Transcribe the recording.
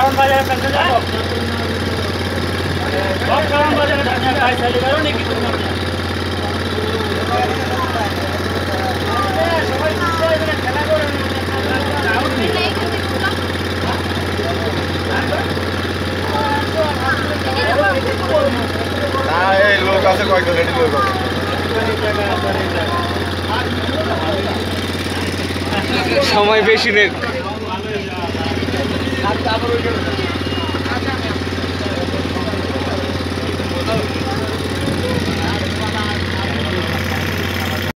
কারণ বাজারে কাছে যাবো সব কারণ বাজারে কাজ চালিয়ে গেল নাকি তোমার খেলা করে না এই লোক আছে কয়েকজন রেডি লোক সময় বেশি নেই।